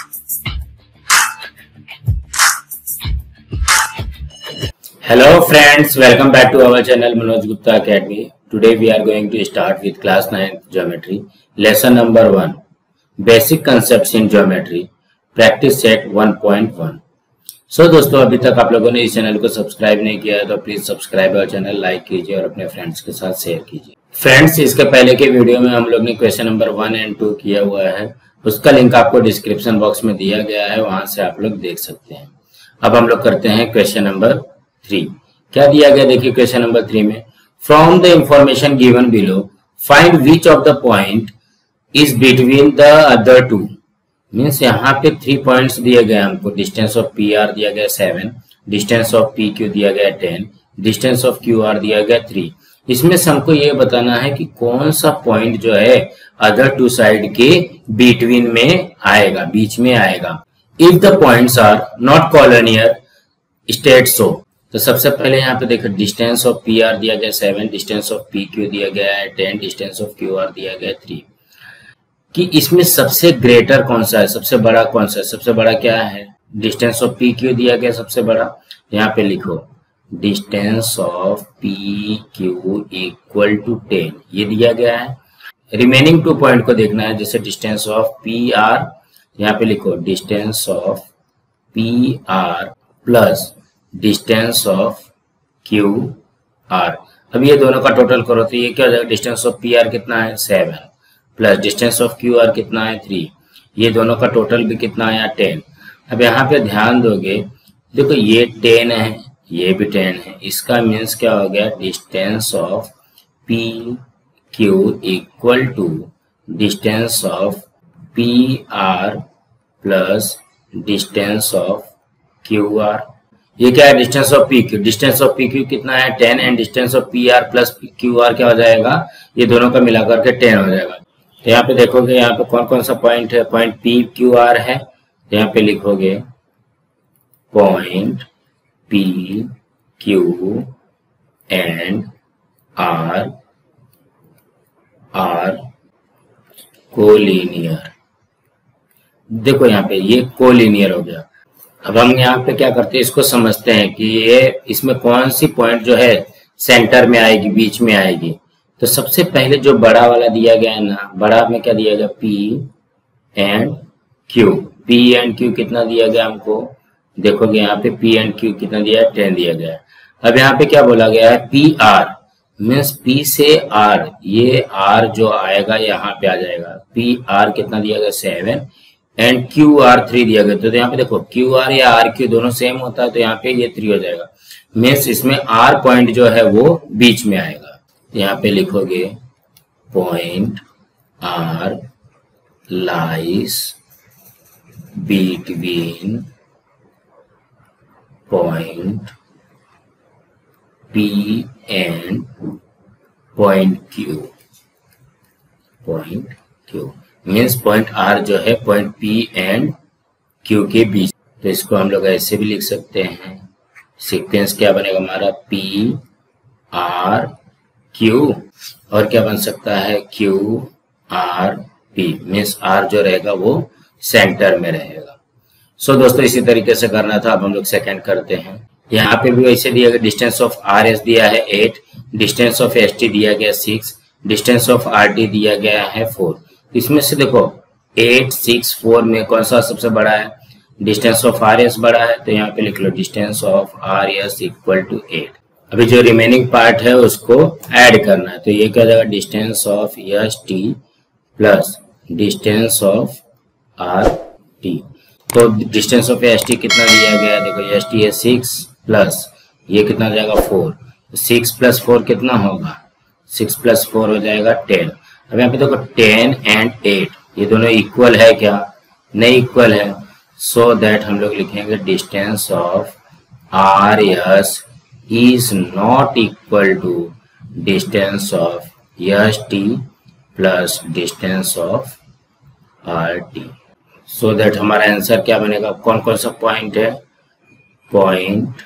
Hello friends, welcome back to our channel Manoj Gupta Academy. Today we are going to start with class 9th geometry, lesson number 1, basic concepts in geometry, practice set 1.1. So दोस्तों, अभी तक आप लोगों ने इस channel को subscribe नहीं किया है तो प्लीज सब्सक्राइब और चैनल लाइक कीजिए और अपने फ्रेंड्स के साथ शेयर कीजिए। फ्रेंड्स, इसके पहले के वीडियो में हम लोग ने क्वेश्चन नंबर 1 एंड 2 किया हुआ है, उसका लिंक आपको डिस्क्रिप्शन बॉक्स में दिया गया है, वहां से आप लोग देख सकते हैं। अब हम लोग करते हैं क्वेश्चन नंबर 3। क्या दिया गया देखिए क्वेश्चन नंबर 3 में, from the information given below find which of the point is between the other two. Means यहाँ पे 3 पॉइंट्स दिए गए हमको। डिस्टेंस ऑफ पी आर दिया गया 7, डिस्टेंस ऑफ पी क्यू दिया गया 10, डिस्टेंस ऑफ क्यू आर दिया गया 3। इसमें से हमको ये बताना है कि कौन सा पॉइंट जो है अदर टू साइड के बिटवीन में आएगा, बीच में आएगा। If the points are not collinear state so, तो सबसे पहले यहाँ पे देखो डिस्टेंस ऑफ पी आर दिया गया 7, डिस्टेंस ऑफ पी क्यू दिया गया है 10, डिस्टेंस ऑफ क्यू आर दिया गया 3। कि इसमें सबसे ग्रेटर कौन सा है, सबसे बड़ा कौन सा है? सबसे बड़ा क्या है? डिस्टेंस ऑफ पी क्यू दिया गया सबसे बड़ा। यहाँ पे लिखो distance of P Q equal to 10, ये दिया गया है। रिमेनिंग 2 पॉइंट को देखना है, जैसे डिस्टेंस ऑफ पी आर, यहाँ पे लिखो distance of P R plus distance of Q R. अब ये दोनों का टोटल करो तो ये क्या हो जाएगा, डिस्टेंस ऑफ पी आर कितना है 7 plus distance of Q R कितना है 3, ये दोनों का टोटल भी कितना आया 10। अब यहाँ पे ध्यान दोगे, देखो ये 10 है, ये भी 10 है, इसका मीन्स क्या हो गया, distance of P Q equal to distance of P R plus distance of Q R. ये क्या है, distance of P Q. Distance of P Q कितना है 10 and distance of P R plus Q R क्या हो जाएगा, ये दोनों का मिलाकर के 10 हो जाएगा। तो यहाँ पे देखोगे यहाँ पे कौन कौन सा पॉइंट है, पॉइंट पी क्यू आर है, तो यहाँ पे लिखोगे point P Q and R R collinear. देखो यहाँ पे ये कोलिनियर हो गया। अब हम यहाँ पे क्या करते हैं, इसको समझते हैं कि ये इसमें कौन सी पॉइंट जो है सेंटर में आएगी, बीच में आएगी। तो सबसे पहले जो बड़ा वाला दिया गया है ना, बड़ा में क्या दिया गया, P and Q. P and Q कितना दिया गया हमको, देखोगे यहाँ पे पी एंड क्यू कितना दिया है 10 दिया गया है। अब यहाँ पे क्या बोला गया है, पी आर मीन्स पी से आर, ये आर जो आएगा यहाँ पे आ जाएगा। पी आर कितना दिया गया 7 एंड क्यू आर 3 दिया गया। तो यहाँ पे देखो क्यू आर या आर क्यू दोनों सेम होता है, तो यहाँ पे ये 3 हो जाएगा। मीन्स इसमें आर पॉइंट जो है वो बीच में आएगा। तो यहाँ पे लिखोगे point R lies between point P and point Q. Point Q means point R जो है पॉइंट पी एंड क्यू के बीच। तो इसको हम लोग ऐसे भी लिख सकते हैं, सीक्वेंस क्या बनेगा हमारा, पी आर क्यू और क्या बन सकता है, Q R P. Means R जो रहेगा वो सेंटर में रहेगा। सो दोस्तों, इसी तरीके से करना था। अब हम लोग सेकंड करते हैं। यहाँ पे भी वैसे दिया गया, डिस्टेंस ऑफ आर एस दिया है 8, डिस्टेंस ऑफ एस टी दिया गया 6, डिस्टेंस ऑफ आर टी दिया गया है 4। इसमें से देखो 8, 6, 4 में कौन सा सबसे बड़ा है, डिस्टेंस ऑफ आर एस बड़ा है, तो यहाँ पे लिख लो distance of R S equal to 8। अभी जो रिमेनिंग पार्ट है उसको ऐड करना है, तो ये क्या हो जाएगा, distance of S T plus distance of R T. तो डिस्टेंस ऑफ एस टी कितना दिया गया है, देखो एस टी है 6 प्लस ये कितना हो जाएगा 4, 6 प्लस 4 कितना होगा, 6 प्लस 4 हो जाएगा 10। अब यहाँ पे देखो 10 एंड 8 ये दोनों इक्वल है क्या, नहीं इक्वल है। सो दैट हम लोग लिखेंगे distance of R S is not equal to distance of ST plus distance of RT। so that हमारा आंसर क्या बनेगा, कौन कौन सा पॉइंट है, point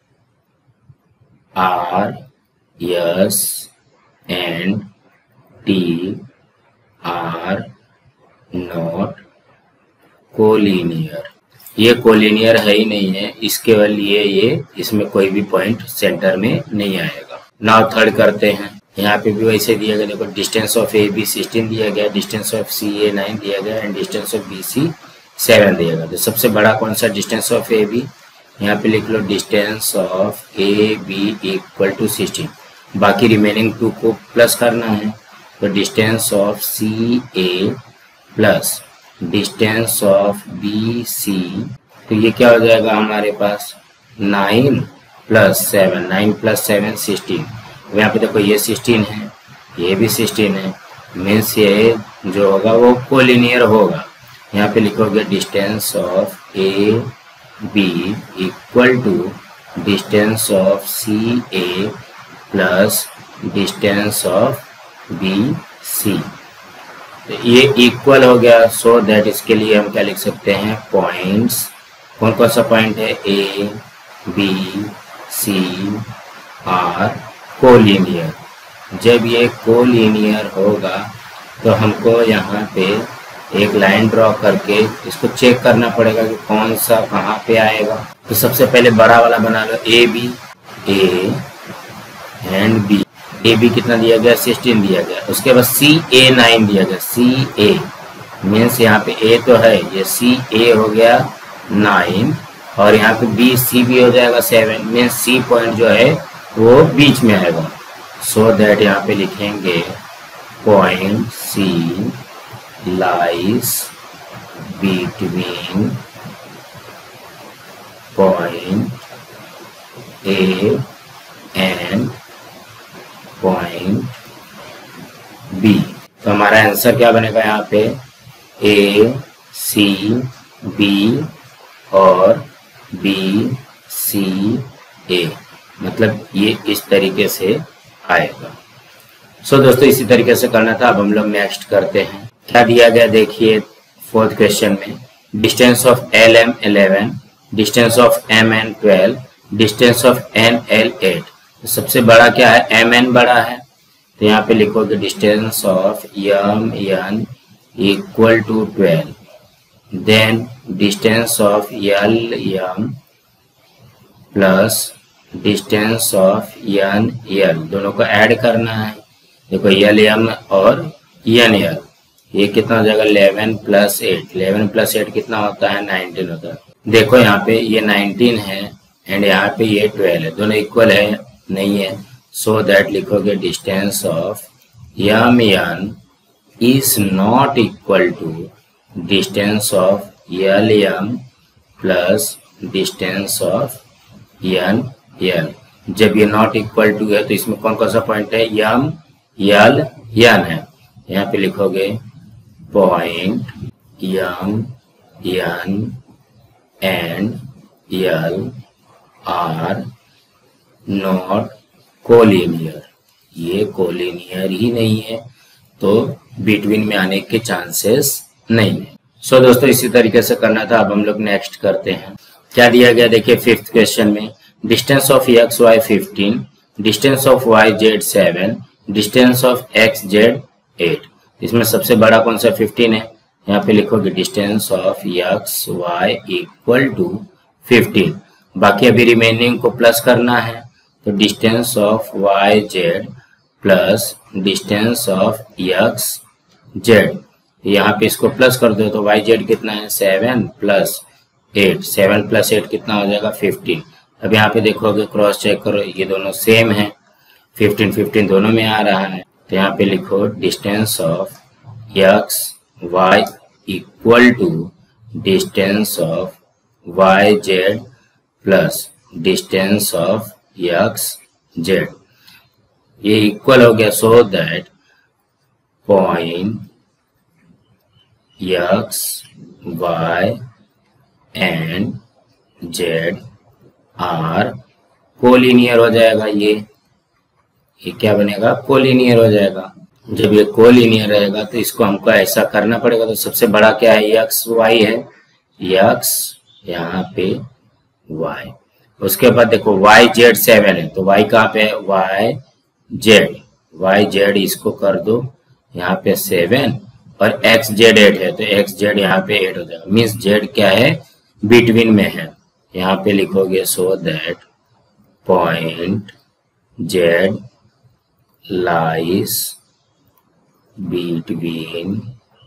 R, S and T are not collinear. ये कोलिनियर है ही नहीं है, इसके लिए ये इसमें कोई भी पॉइंट सेंटर में नहीं आएगा। नाउ थर्ड करते हैं। यहाँ पे भी वैसे दिया गया, देखो डिस्टेंस ऑफ ए बी 16 दिया गया, डिस्टेंस ऑफ सी ए 9 दिया गया and distance of B C 7 दिया गया। तो सबसे बड़ा कौन सा डिस्टेंस ऑफ ए बी, यहाँ पे लिख लो distance of A B equal to 16। बाकी रिमेनिंग 2 को प्लस करना है, तो distance of C A plus distance of B C, तो ये क्या हो जाएगा हमारे पास 9 प्लस 7, 9 प्लस 7 16। यहाँ पे देखो ये 16 है, ये भी 16 है, मीन्स ये जो होगा वो कोलिनियर होगा। यहाँ पे लिखोगे distance of A B equal to distance of C A plus distance of B C. तो ये इक्वल हो गया, सो दैट इसके लिए हम क्या लिख सकते हैं, पॉइंट्स। कौन कौन सा पॉइंट है, A B C are collinear. जब ये कोलिनियर होगा तो हमको यहाँ पे एक लाइन ड्रॉ करके इसको चेक करना पड़ेगा कि कौन सा कहाँ पे आएगा। तो सबसे पहले बड़ा वाला बना लो, A B, A and B. A B कितना दिया गया, 16 दिया गया। उसके बाद सी ए 9 दिया गया, सी ए मीन्स यहाँ पे ए तो है, ये सी ए हो गया 9 और यहाँ पे बी सी भी हो जाएगा 7, मीन्स सी पॉइंट जो है वो बीच में आएगा। सो दैट यहाँ पे लिखेंगे point C lies between point A and point B. तो हमारा आंसर क्या बनेगा यहाँ पे, ए सी बी और बी सी ए, मतलब ये इस तरीके से आएगा। सो दोस्तों इसी तरीके से करना था। अब हम लोग नेक्स्ट करते हैं। क्या दिया गया देखिए फोर्थ क्वेश्चन में, distance of L M 11, distance of M N 12, distance of N L 8। तो सबसे बड़ा क्या है, एम एन बड़ा है, तो यहाँ पे लिखोगे distance of M N equal to 12, then distance of L M plus distance of N L, दोनों को ऐड करना है। देखो एल एम और एन एल, ये कितना हो जाएगा 11 प्लस 8, 11 प्लस 8 कितना होता है 19 होता है। देखो यहाँ पे ये 19 है एंड यहाँ पे ये 12 है, दोनों इक्वल है नहीं है। सो दैट लिखोगे distance of M N is not equal to distance of L M plus distance of N L. जब ये नॉट इक्वल टू है तो इसमें कौन कौन सा पॉइंट है, एम एल एन है। यहाँ पे लिखोगे point M N and L are not collinear, ये कोलिनियर ही नहीं है तो बिटवीन में आने के चांसेस नहीं है। सो दोस्तों इसी तरीके से करना था। अब हम लोग नेक्स्ट करते हैं। क्या दिया गया देखिए फिफ्थ क्वेश्चन में, distance of X Y 15, distance of Y Z 7, distance of X Z 8। इसमें सबसे बड़ा कौन सा 15 है, यहाँ पे लिखोगे distance of X Y equal to 15। बाकी अभी रिमेनिंग को प्लस करना है, तो distance of Y Z plus distance of X Z, यहाँ पे इसको प्लस कर दो तो वाई जेड कितना है 7 प्लस 8, 7 प्लस 8 कितना हो जाएगा 15। अब यहाँ पे देखोगे क्रॉस चेक करो, ये दोनों सेम है, 15 15 दोनों में आ रहा है। तो यहाँ पे लिखो distance of X Y equal to distance of Y Z plus distance of X Z, ये इक्वल हो गया। So that point X Y and Z are collinear हो जाएगा। ये क्या बनेगा, कोलिनियर हो जाएगा। जब ये कोलिनियर रहेगा तो इसको हमको ऐसा करना पड़ेगा। तो सबसे बड़ा क्या है, एक्स वाई है, एक्स यहाँ पे वाई, उसके बाद देखो वाई जेड 7 है, तो वाई कहाँ पे है, वाई जेड, वाई जेड इसको कर दो यहाँ पे 7 और एक्स जेड 8 है, तो एक्स जेड यहाँ पे 8 हो जाएगा। मीन्स जेड क्या है, बिटवीन में है। यहाँ पे लिखोगे so that point Z lies between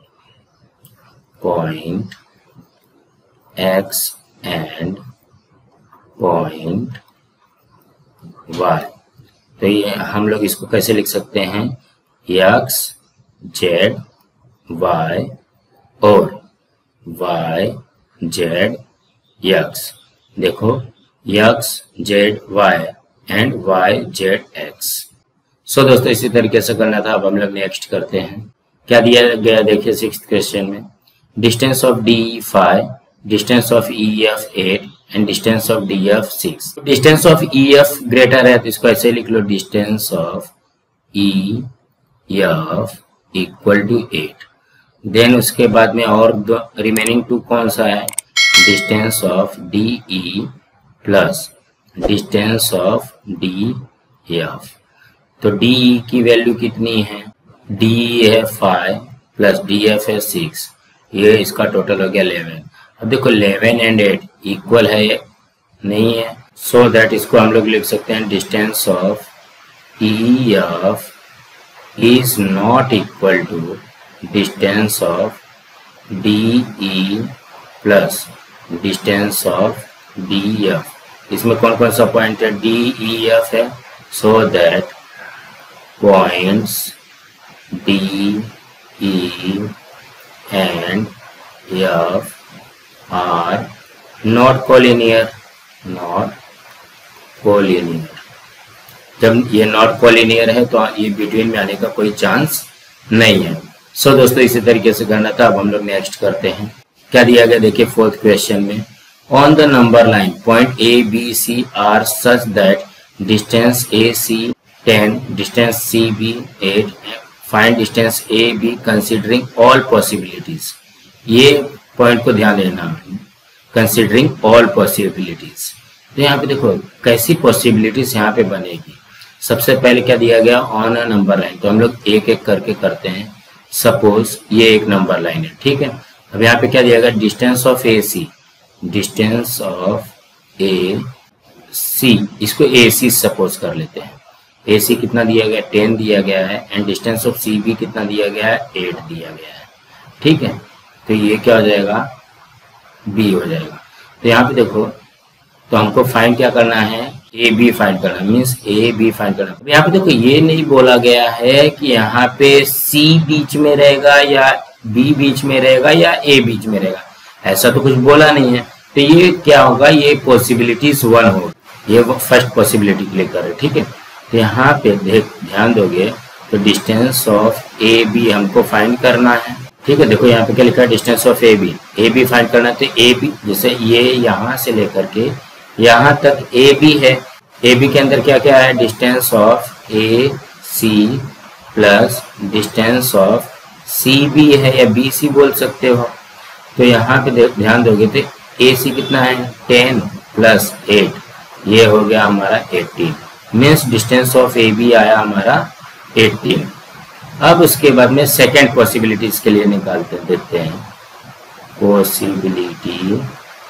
point X and point Y. तो ये हम लोग इसको कैसे लिख सकते हैं, एक्स जेड वाई और वाई जेड एक्स। देखो X Z Y and Y Z X. So दोस्तों इसी तरीके से करना था। अब हम लोग नेक्स्ट करते हैं। क्या दिया गया देखिए 6th क्वेश्चन में, distance of D 5, distance of E F 8 and distance of D F 6। Distance of E F greater है तो इसको ऐसे लिख लो, distance of E F equal to 8। Then उसके बाद में और रिमेनिंग टू कौन सा है, distance of D E plus distance of D F. तो डी ई की वैल्यू कितनी है, डी ई है 5 प्लस डी एफ है 6, ये इसका टोटल हो गया 11। अब देखो 11 एंड 8 इक्वल है नहीं है, सो दैट इसको हम लोग लिख सकते हैं distance of E F is not equal to distance of DE plus distance of DF। इसमें कौन कौन सा पॉइंट है, DEF है, so that points DE and F are not collinear। जब ये नॉट कॉलिनियर है तो ये बिटवीन में आने का कोई चांस नहीं है। सो दोस्तों इसी तरीके से करना था। अब हम लोग नेक्स्ट करते हैं। क्या दिया गया देखिए 4th क्वेश्चन में, on the number line point A B C are such that distance A C 10, distance C B 8, find distance A B considering all possibilities. ये पॉइंट को ध्यान देना, कंसिडरिंग ऑल पॉसिबिलिटीज। तो यहाँ पे देखो कैसी पॉसिबिलिटीज यहाँ पे बनेगी। सबसे पहले क्या दिया गया, ऑन अ नंबर लाइन, तो हम लोग एक एक करके करते हैं। सपोज ये एक नंबर लाइन है, ठीक है। अब यहाँ पे क्या दिया गया, distance of A C, distance of A C, इसको ए सी सपोज कर लेते हैं। ए सी कितना दिया गया, 10 दिया गया है, and distance of C B कितना दिया गया है, 8 दिया गया है, ठीक है। तो ये क्या हो जाएगा, बी हो जाएगा। तो यहाँ पे देखो, तो हमको फाइंड क्या करना है, ए बी फाइंड करना, मीन्स ए बी फाइंड करना। यहाँ पे देखो ये नहीं बोला गया है कि यहाँ पे सी बीच में रहेगा या बी बीच में रहेगा या ए बीच में रहेगा, ऐसा तो कुछ बोला नहीं है। तो ये क्या होगा, ये पॉसिबिलिटीज 1 होगा, ये फर्स्ट पॉसिबिलिटी क्लिक करें, ठीक है। तो यहाँ पे ध्यान दोगे तो डिस्टेंस ऑफ ए बी हमको फाइंड करना है, ठीक है। देखो यहाँ पे क्या लिखा है, distance of A B find करना है। तो ए बी जैसे ये यहाँ से लेकर के यहाँ तक ए बी है, ए बी के अंदर क्या क्या है, distance of A C plus distance of C B है, या बी सी बोल सकते हो। तो यहाँ पे ध्यान दोगे तो ए सी कितना है, 10 प्लस 8, ये हो गया हमारा 18, means distance of A B आया हमारा 18। अब उसके बाद में सेकेंड पॉसिबिलिटी इसके लिए निकालते देते हैं, पॉसिबिलिटी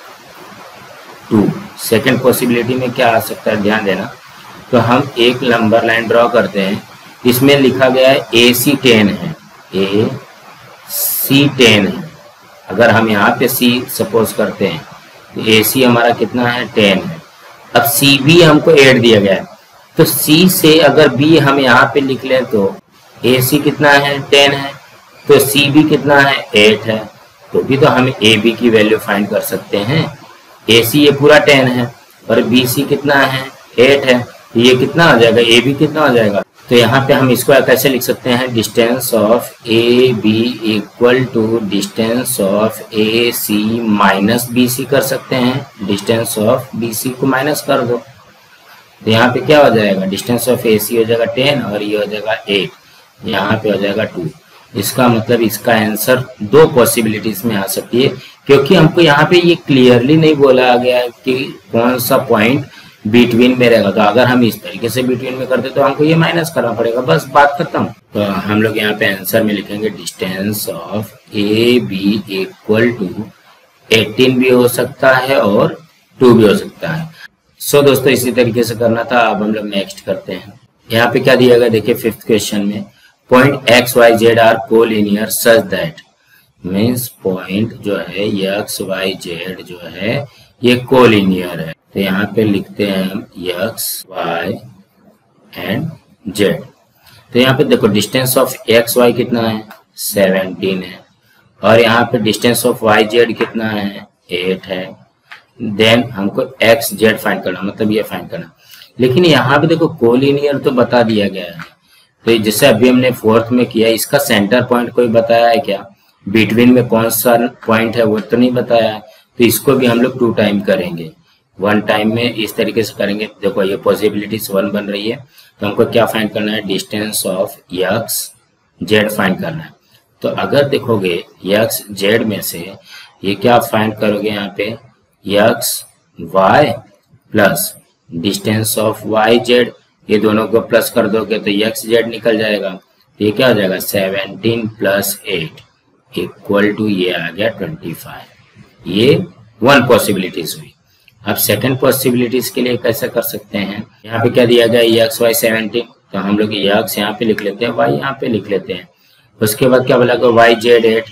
2। सेकेंड पॉसिबिलिटी में क्या आ सकता है, ध्यान देना। तो हम एक नंबर लाइन ड्रॉ करते हैं, इसमें लिखा गया है ए सी 10 है, ए सी 10 है। अगर हम यहाँ पे सी सपोज करते हैं तो ए सी हमारा कितना है, 10 है। अब सी बी हमको 8 दिया गया है, तो सी से अगर बी हम यहाँ पे लिख लें तो ए सी कितना है, 10 है, तो सी बी कितना है, 8 है। तो भी तो हम ए बी की वैल्यू फाइंड कर सकते हैं। ए सी ये पूरा 10 है और बी सी कितना है, 8 है, तो ये कितना आ जाएगा, ए बी कितना आ जाएगा। तो यहाँ पे हम इसको कैसे लिख सकते हैं, distance of A B equal to distance of A C minus B C कर सकते हैं। डिस्टेंस ऑफ बी सी को माइनस कर दो, तो यहाँ पे क्या हो जाएगा, डिस्टेंस ऑफ ए सी हो जाएगा 10 और ये हो जाएगा 8, यहाँ पे हो जाएगा 2। इसका मतलब इसका आंसर 2 पॉसिबिलिटीज में आ सकती है, क्योंकि हमको यहाँ पे ये क्लियरली नहीं बोला गया है कि कौन सा पॉइंट बिटवीन में रहेगा। तो अगर हम इस तरीके से बिटवीन में करते तो हमको ये माइनस करना पड़ेगा, बस बात खत्म। तो हम लोग यहाँ पे आंसर में लिखेंगे distance of A B equal to 18 भी हो सकता है और 2 भी हो सकता है। सो दोस्तों इसी तरीके से करना था। अब हम लोग नेक्स्ट करते हैं। यहाँ पे क्या दिया गया देखिए, 5th क्वेश्चन में point X Y Z are collinear such that, means point जो है एक्स वाई जेड जो है ये कोलिनियर है। तो यहाँ पे लिखते हैं हम एक्स वाई एंड जेड। तो यहाँ पे देखो डिस्टेंस ऑफ एक्स वाई कितना है 17 है, और यहाँ पे डिस्टेंस ऑफ वाई जेड कितना है 8 है। देन हमको एक्स जेड फाइंड करना, मतलब ये फाइंड करना। लेकिन यहाँ पे देखो कोलिनियर तो बता दिया गया है, तो जैसे अभी हमने 4th में किया, इसका सेंटर पॉइंट कोई बताया है क्या, बिटवीन में कौन सा पॉइंट है वो तो नहीं बताया है। तो इसको भी हम लोग 2 टाइम करेंगे, 1 टाइम में इस तरीके से करेंगे। देखो ये पॉसिबिलिटीज 1 बन रही है, तो हमको क्या फाइंड करना है, distance of X Z find करना है। तो अगर देखोगे एक्स जेड में से ये क्या फाइंड करोगे, यहाँ पे X Y plus distance of Y Z, ये दोनों को प्लस कर दोगे तो एक्स जेड निकल जाएगा। तो ये क्या हो जाएगा 17 प्लस 8 इक्वल टू ये आ गया 25। ये 1 पॉसिबिलिटीज हुई। अब सेकंड पॉसिबिलिटीज के लिए कैसे कर सकते हैं, यहाँ पे क्या दिया गया एक्स वाई 17, तो हम लोग एक्स यहाँ पे लिख लेते हैं, वाई यहाँ पे लिख लेते हैं। उसके बाद क्या बोला वाई जेड 8,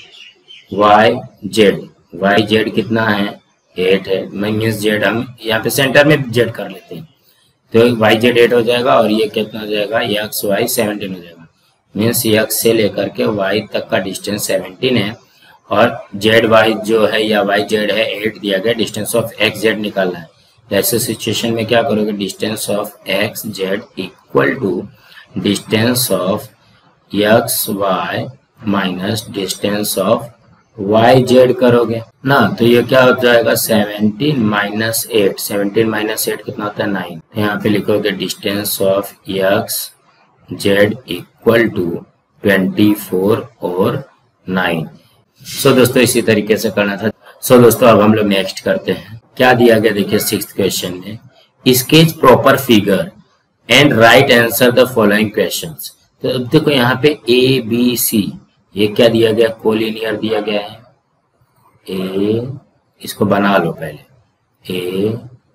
वाई जेड कितना है 8 है, मीन्स जेड हम यहाँ पे सेंटर में जेड कर लेते हैं। तो वाई जेड 8 हो जाएगा और ये कितना हो जाएगा एक्स वाई 17 हो जाएगा। मीन्स एक्स से लेकर के वाई तक का डिस्टेंस 17 है, और जेड वाई जो है या वाई जेड है 8 दिया गया। डिस्टेंस ऑफ एक्स जेड निकालना है। तो ऐसे सिचुएशन में क्या करोगे, distance of X Z equal to distance of X Y minus distance of Y Z करोगे ना। तो ये क्या हो जाएगा 17 माइनस 8, 17 माइनस 8 कितना होता है 9। यहाँ पे लिखोगे distance of X Z equal to 24 और 9। सो दोस्तों इसी तरीके से करना था। सो दोस्तों अब हम लोग नेक्स्ट करते हैं। क्या दिया गया देखिए 6th क्वेश्चन में, sketch proper figure and write answer the following questions. तो अब देखो यहाँ पे ए बी सी, ये क्या दिया गया, कोलिनियर दिया गया है। ए, इसको बना लो पहले, ए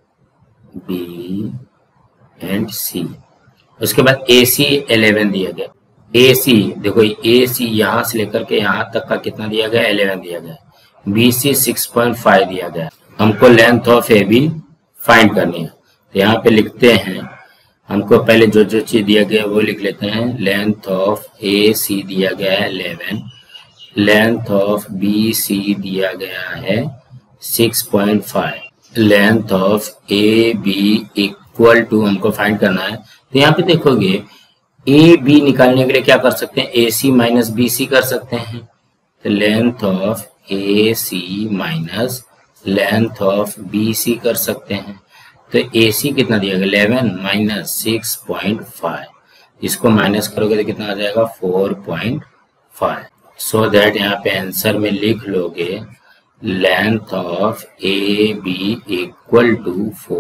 बी एंड सी। उसके बाद ए सी 11 दिया गया। ए सी देखो, ए सी यहाँ से लेकर के यहाँ तक का कितना दिया गया 11 दिया गया। बी सी 6.5 दिया गया। हमको length of A B find करनी है। तो यहाँ पे लिखते हैं, हमको पहले जो जो चीज दिया गया वो लिख लेते हैं। लेंथ ऑफ ए सी दिया गया है 11, लेंथ ऑफ बी सी दिया गया है 6.5, length of A B equal to हमको फाइंड करना है। तो यहाँ पे देखोगे ए बी निकालने के लिए क्या कर सकते हैं, ए सी माइनस बी सी कर सकते हैं। तो length of A C minus length of B C कर सकते हैं। तो ए सी कितना दिया गया 11 माइनस 6.5, इसको माइनस करोगे तो कितना आ जाएगा 4.5। सो दैट यहाँ पे आंसर में लिख लोगे length of A B equal to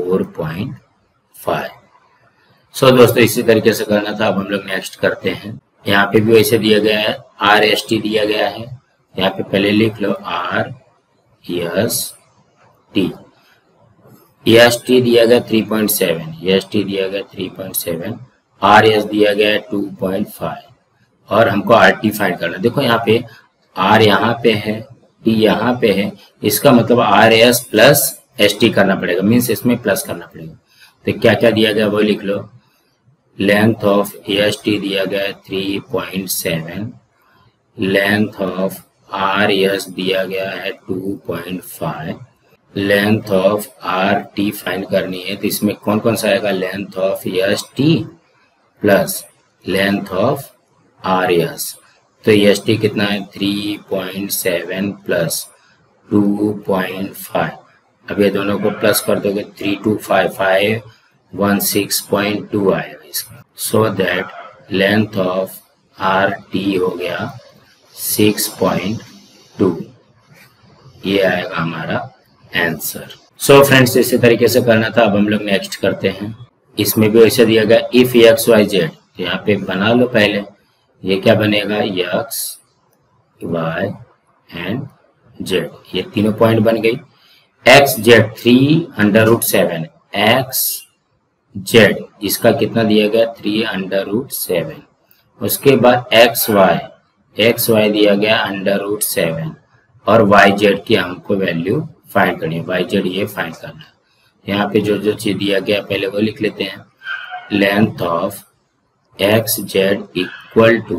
4.5। So दोस्तों इसी तरीके से करना था। अब हम लोग नेक्स्ट करते हैं। यहाँ पे भी वैसे दिया गया है, आर एस टी दिया गया है। यहाँ पे पहले लिख लो R S T. S T दिया गया 3.7, एस टी दिया गया 3.7, आर एस दिया गया 2.5, और हमको आर टी फाइंड करना। देखो यहाँ पे आर यहाँ पे है, टी यहाँ पे है, इसका मतलब R S plus S T करना पड़ेगा, मीन्स इसमें प्लस करना पड़ेगा। तो क्या क्या दिया गया वो लिख लो। लेंथ ऑफ एस टी दिया गया 3.7, लेंथ ऑफ आर एस दिया गया है 2.5, length of R T find करनी है। तो इसमें कौन कौन सा आएगा, length of S T plus length of R S. तो एस टी कितना है 3.7 प्लस 2.5। अब ये दोनों को प्लस कर दोगे 3 2 5 5 16.2 आएगा इसका। So that length of R T हो गया 6.2, ये आएगा हमारा आंसर। सो फ्रेंड्स इसी तरीके से करना था। अब हम लोग नेक्स्ट करते हैं। इसमें भी वैसे दिया गया इफ एक्स वाई जेड, यहाँ पे बना लो पहले। ये क्या बनेगा, एक्स वाई एंड जेड, ये तीनों पॉइंट बन गई। एक्स जेड 3√7, एक्स जेड इसका कितना दिया गया 3√7। उसके बाद एक्स वाई दिया गया √7 और वाई जेड की हमको वैल्यू फाइंड करनी है। वाई जेड ये फाइंड करना है। यहाँ पे जो जो चीज दिया गया पहले वो लिख लेते हैं। Length of X Z equal to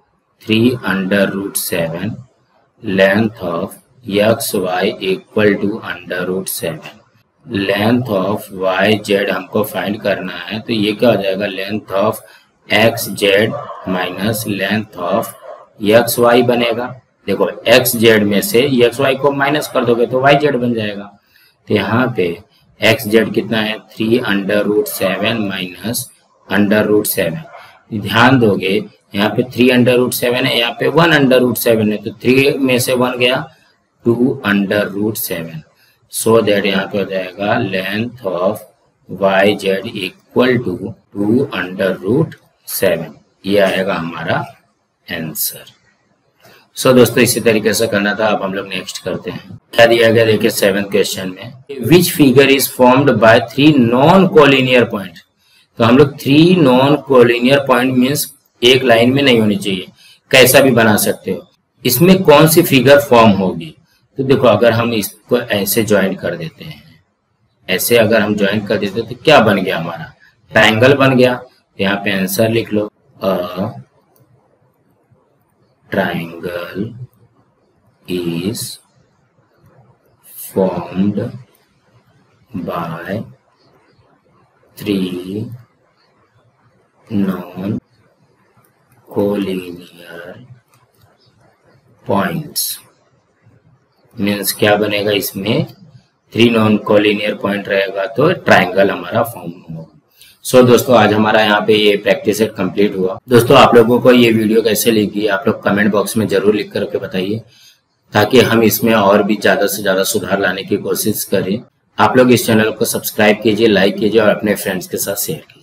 3√7, length of X Y equal to √7। Length of Y Z हमको फाइंड करना है, तो ये क्या हो जाएगा, length of X Z minus length of X Y बनेगा। देखो एक्स जेड में से एक्स वाई को माइनस कर दोगे तो वाई जेड बन जाएगा। तो यहाँ पे एक्स जेड कितना है 3√7 माइनस √7। ध्यान दोगे यहाँ पे 3√7 है, यहाँ पे 1√7 है, तो 3 में से 1 गया 2√7। सो दैट यहाँ पे हो जाएगा length of Y Z equal to 2√7। ये आएगा हमारा आंसर। सो दोस्तों इसी तरीके से करना था। अब हम लोग नेक्स्ट करते हैं। क्या दिया गया देखिए 7th क्वेश्चन में, which figure is formed by 3 non collinear point. तो हम लोग 3 नॉन कोलिनियर पॉइंट मीन्स एक लाइन में नहीं होनी चाहिए, कैसा भी बना सकते हो। इसमें कौन सी फिगर फॉर्म होगी, तो देखो अगर हम इसको ऐसे ज्वाइन कर देते हैं, ऐसे अगर हम ज्वाइन कर देते तो क्या बन गया हमारा, ट्रायंगल बन गया। यहाँ पे आंसर लिख लो, a triangle is formed by 3 non-collinear points। Means क्या बनेगा, इसमें 3 नॉन कोलिनियर पॉइंट रहेगा तो ट्रायंगल हमारा फॉर्म होगा। सो दोस्तों आज हमारा यहाँ पे ये प्रैक्टिस सेट कंप्लीट हुआ। दोस्तों आप लोगों को ये वीडियो कैसे लगी आप लोग कमेंट बॉक्स में जरूर लिख करके बताइए, ताकि हम इसमें और भी ज्यादा से ज्यादा सुधार लाने की कोशिश करें। आप लोग इस चैनल को सब्सक्राइब कीजिए, लाइक कीजिए और अपने फ्रेंड्स के साथ शेयर कीजिए।